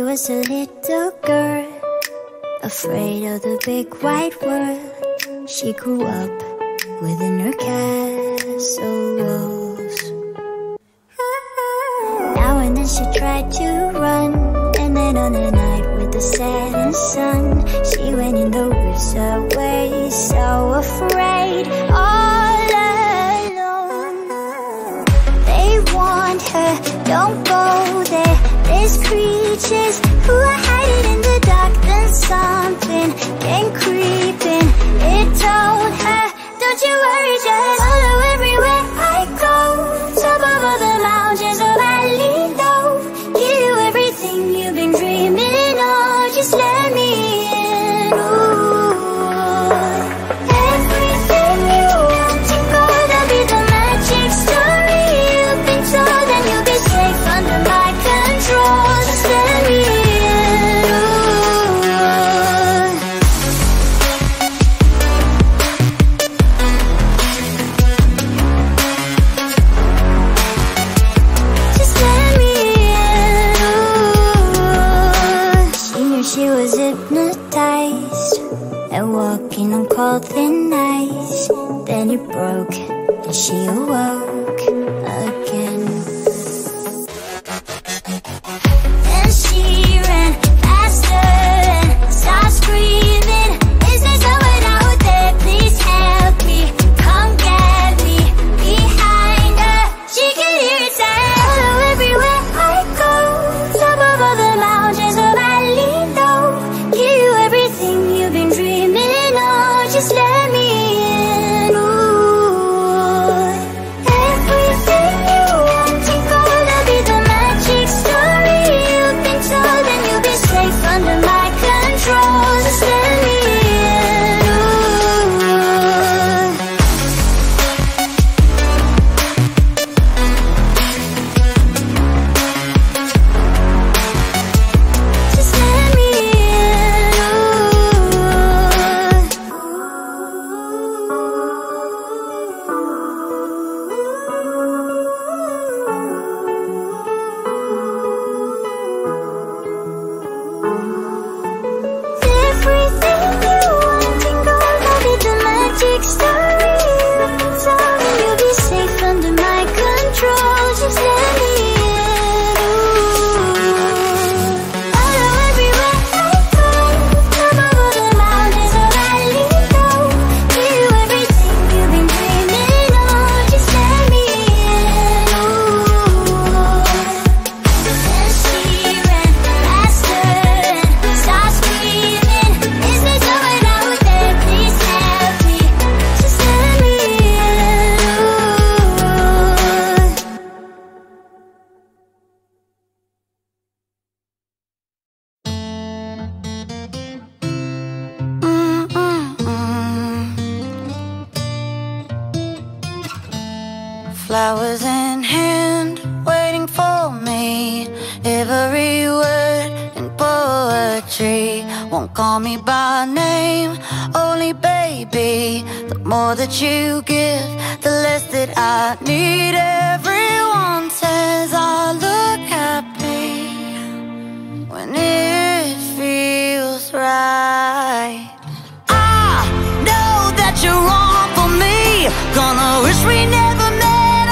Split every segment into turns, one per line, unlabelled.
was a little girl, afraid of the big white world. She grew up within her castle walls. Now and then she tried to run, and then on a night with the setting sun, she went in the woods away, so afraid, all alone. They warned her, don't go there, there's creatures who are hiding in the dark. Then something came creeping, it told her, don't you worry, just follow everywhere I go. Top of all the mountains or valley low, give you everything you've been dreaming of. Just let me in. Ooh. Everything you want to go, that'll be the magic story you've been told, and you'll be safe under my control. Just let me in. She was hypnotized and walking on cold thin ice. Then it broke and she awoke again. Then she ran faster and started screaming, is there someone out there? Please help me, come get me. Behind her, she could hear it say, follow everywhere I go. Top of all the mountains of valley, give you everything you've been dreaming of. Just let me in. Ooh. Everything you want to go, that'll be the magic story you've been told, and you'll be safe under my control. Just let me in. Just let me
flowers in hand, waiting for me. Every word in poetry won't call me by name, only baby. The more that you give, the less that I need. Everyone says I look happy when it feels right. I know that you're wrong for me, gonna wish we never met.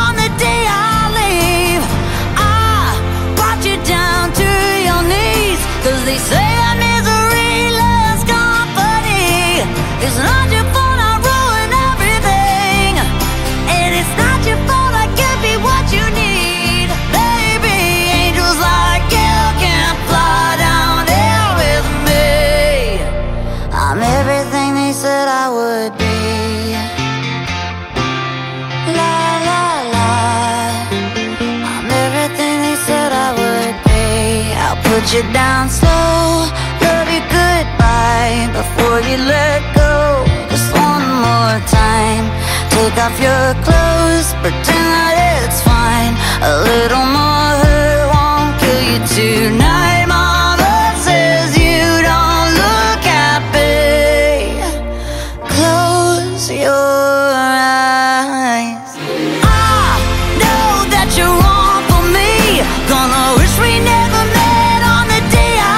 Cause they say that misery loves company. It's not your fault I ruin everything, and it's not your fault I can't be what you need. Baby, angels like you can fly down here with me. I'm everything they said I would be. La la la, I'm everything they said I would be. I'll put you down slow, love you goodbye before you let go. Just one more time, take off your clothes, pretend that it's fine. A little more hurt won't kill you tonight. Mama says you don't look happy. Close your eyes. I know that you're wrong for me, gonna wish we never met on the day I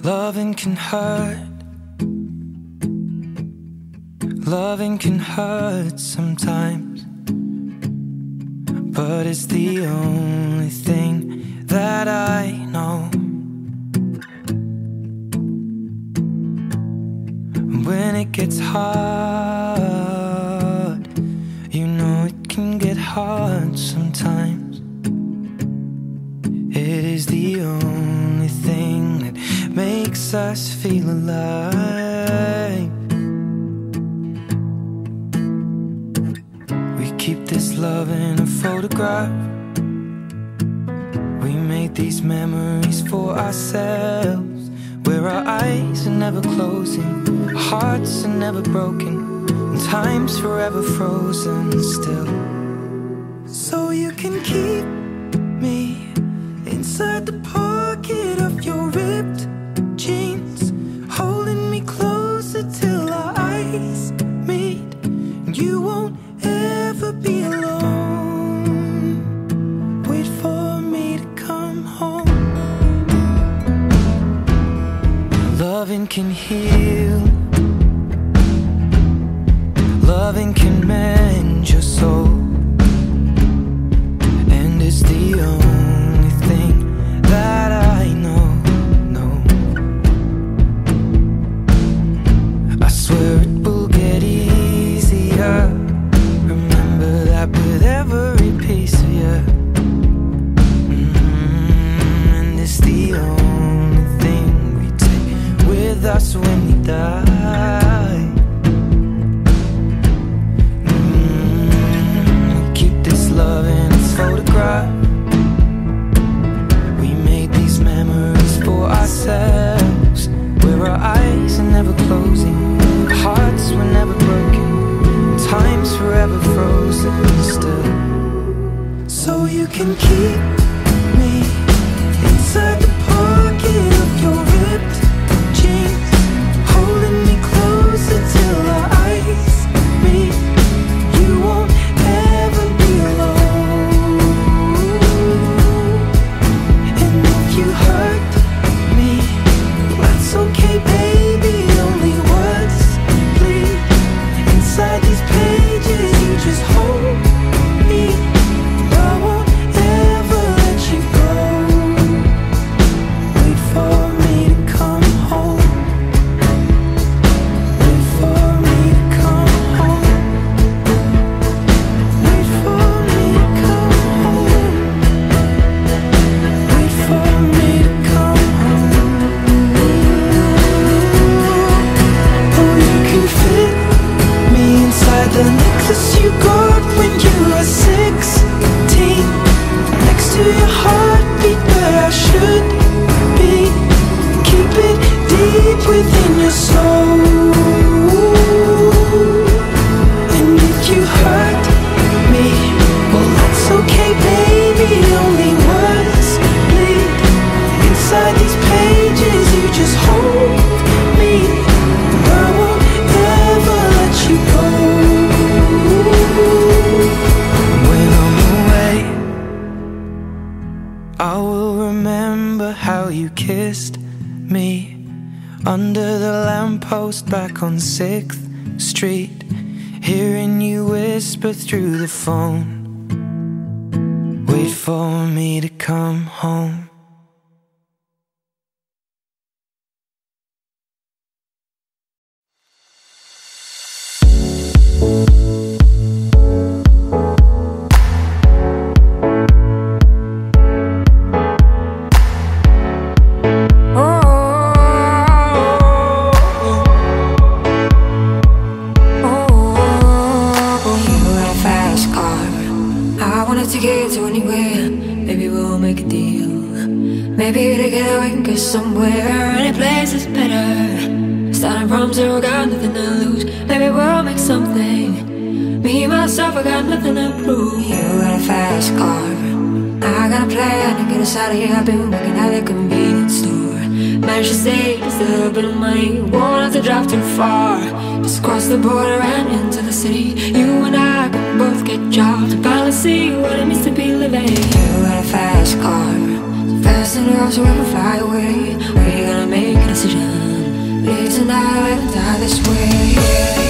Loving can hurt. Loving can hurt sometimes, but it's the only thing that I know. When it gets hard, you know it can get hard sometimes. It is the only thing that makes us feel alive. We keep this love in a photograph. We made these memories for ourselves, where our eyes are never closing, our hearts are never broken, and time's forever frozen still. So you can keep me inside the pocket of your ripped jeans, holding me closer till our eyes meet, and you won't ever be alone. Wait for me to come home. Loving can heal. Loving can mend your soul, and it's the only thing that I know. I swear it will get easier. Remember that with every piece of you. And it's the only thing we take with us when we die. Keep this love in its photograph. We made these memories for ourselves, where our eyes are never closing, our hearts were never broken, time's forever frozen still. So you can keep me inside the pocket of your ripped jeans, holding me closer till our eyes meet. You won't ever be alone. And if you hurt me, that's okay, baby. Only words bleed inside these pages. You just hold me. I won't ever let you go. Wait for me to come home. Wait for me to come home. Wait for me to come home. Wait for me to come home. Oh, you can fit me inside the necklace you got when you were 16, next to your heartbeat where I should be. Keep it deep within your soul. And if you hurt me, well, that's okay, baby. Only words bleed inside these pages. You just hold me. I won't ever let you go. When I'm away, I will remember how you kissed me under the lamppost back on 6th Street, hearing you whisper through the phone. Wait for me to come home.
To get to anywhere, maybe we'll make a deal. Maybe together we can get somewhere. Any place is better. Starting from zero, got nothing to lose. Maybe we'll make something. Me, myself, I got nothing to prove. You got a fast car, I got a plan to get us out of here. I've been working at a convenience store. Managed to save just a little bit of money. Won't have to drive too far. Just cross the border and into the city. You and I can both get jobs and finally see what it means to be living. You got a fast car, so fast enough so we can fly away. We're gonna make a decision. tonight, live and die this way.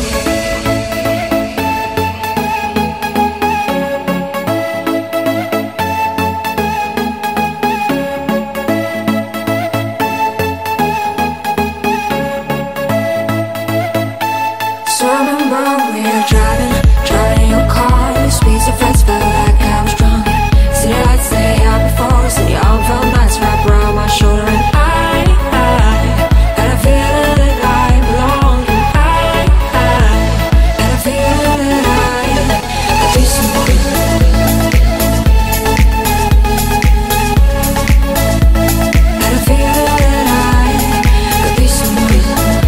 So I remember we were driving in your car. The speed so fast, felt like I was drunk. City lights lay out before us, and your arm felt nice wrapped around my shoulder. And I had a feeling that I belonged. And I had a feeling that I could be someone. Had a feeling that I could be someone.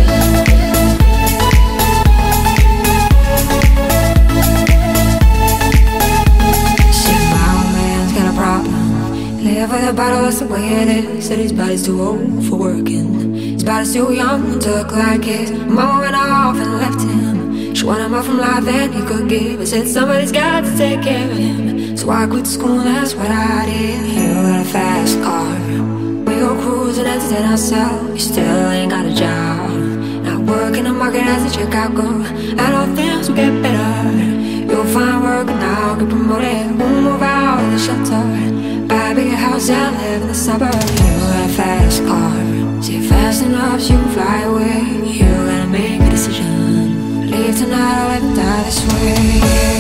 Live with a bottle, that's the way it is. Said his body's too old for working. His body's too young to look like his. Mama went off and left him. She wanted more from life than he could give. I said somebody's got to take care of him. So I quit school and that's what I did. You got a fast car. We go cruising, entertain ourselves. You still ain't got a job. Not working the market as a checkout girl. I know things will get better. You'll find work and I'll get promoted. We'll move out of the shelter. Buy a bigger house and live in the suburbs. You got a fast car. Say fast enough so you can fly away. You gotta make a decision. Leave tonight or live and die this way.